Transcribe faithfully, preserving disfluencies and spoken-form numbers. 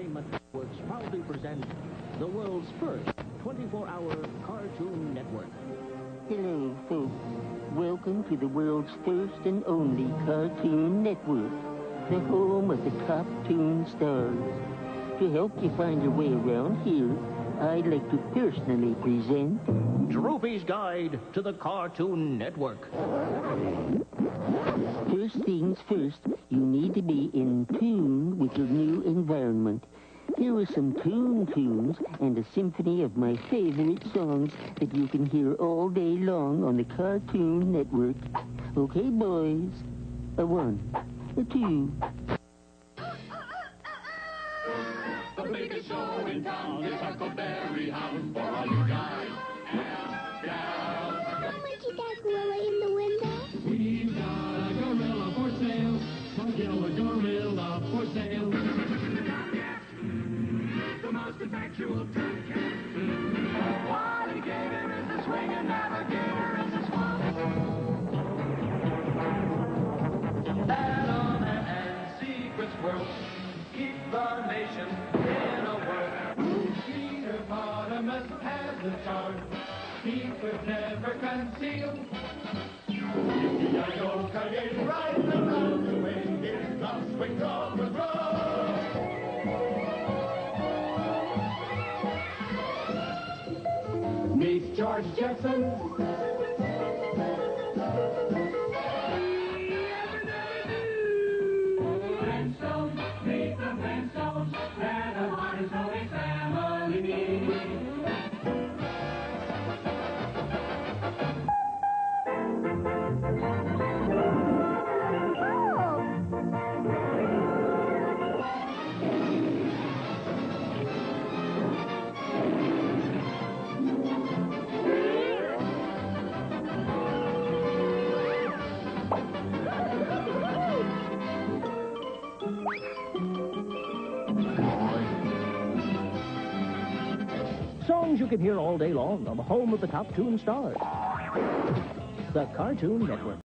Entertainment Networks proudly present the world's first twenty-four hour cartoon network. Hello, folks. Welcome to the world's first and only Cartoon Network, the home of the top toon stars. To help you find your way around here, I'd like to personally present Droopy's Guide to the Cartoon Network. First things first, you need to be in tune with your new environment. Here are some Toon Tunes and a symphony of my favorite songs that you can hear all day long on the Cartoon Network. Okay, boys. A one, a two. The biggest show in town is Huckleberry House for all you guys and gals. How much is that gorilla in the window? We've got a gorilla for sale, a killer gorilla for sale. The most effectual toucan. Alligator is the swinging navigator is the swamp. Batman and secret squirrel keep the nation in a whirl. Peter Potamus has the charm he could never conceal. Yippee-yi-yo, Coyote riding around the wind, his love swings off and roll. Meet George Jetson. Flintstones, meet the Flintstones. They're the one and only family. Songs you can hear all day long on the home of the top toon stars. The Cartoon Network.